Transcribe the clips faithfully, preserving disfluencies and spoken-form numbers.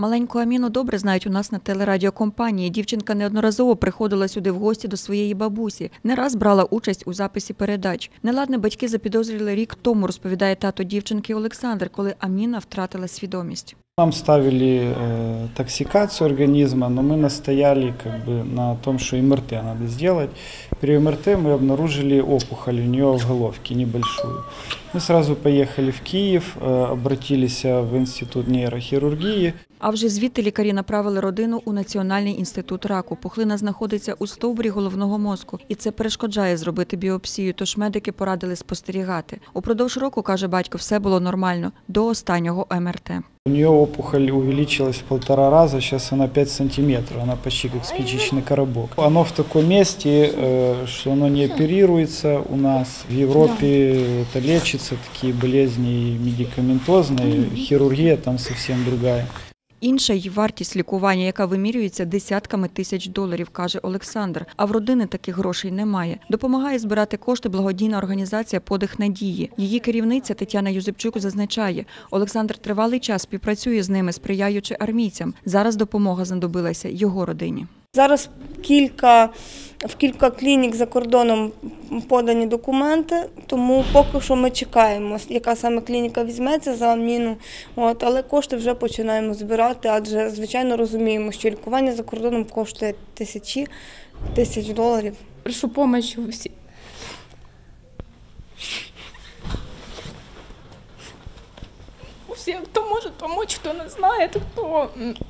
Маленьку Аміну добре знають у нас на телерадіокомпанії. Дівчинка неодноразово приходила сюди в гості до своєї бабусі. Не раз брала участь у записі передач. Неладне батьки запідозрили рік тому, розповідає тато дівчинки Олександр, коли Аміна втратила свідомість. Нам ставили э, токсикацию организма, но мы настояли как бы на том, что эм эр тэ надо сделать. При эм эр тэ мы обнаружили опухоль у нее в головке небольшую. Мы сразу поехали в Киев, э, обратились в Институт нейрохирургии. А вже звідти лікарі направили родину у Національний інститут раку. Пухлина знаходиться у стовбурі головного мозку. І це перешкоджає зробити біопсію, тож медики порадили спостерігати. Упродовж року, каже батько, все було нормально, до останнього ем ер те. У нее опухоль увеличилась в полтора раза, сейчас она пять сантиметров, она почти как спичечный коробок. Оно в таком месте, что оно не оперируется у нас. В Европе это лечится, такие болезни медикаментозные, хирургия там совсем другая. Інша й вартість лікування, яка вимірюється десятками тисяч доларів, каже Олександр. А в родини таких грошей немає. Допомагає збирати кошти благодійна організація «Подих надії». Її керівниця Тетяна Юзепчук зазначає, Олександр тривалий час співпрацює з ними, сприяючи армійцям. Зараз допомога знадобилася його родині. Зараз кілька, в кілька клінік за кордоном подані документи, тому поки що ми чекаємо, яка саме клініка візьметься за Аміну. От, але кошти вже починаємо збирати, адже, звичайно, розуміємо, що лікування за кордоном коштує тисячі тисяч доларів. Прошу допомоги у всіх. У всіх, хто може допомогти, хто не знає, хто...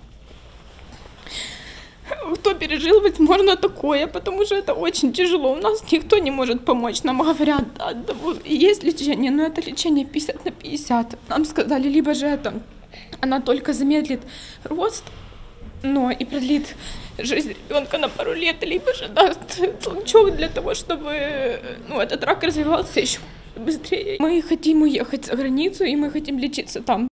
Кто пережил, возможно, такое, потому что это очень тяжело. У нас никто не может помочь. Нам говорят, да, да, есть лечение, но это лечение пятьдесят на пятьдесят. Нам сказали, либо же это, она только замедлит рост, но и продлит жизнь ребенка на пару лет, либо же даст толчок для того, чтобы ну, этот рак развивался еще быстрее. Мы хотим уехать за границу, и мы хотим лечиться там.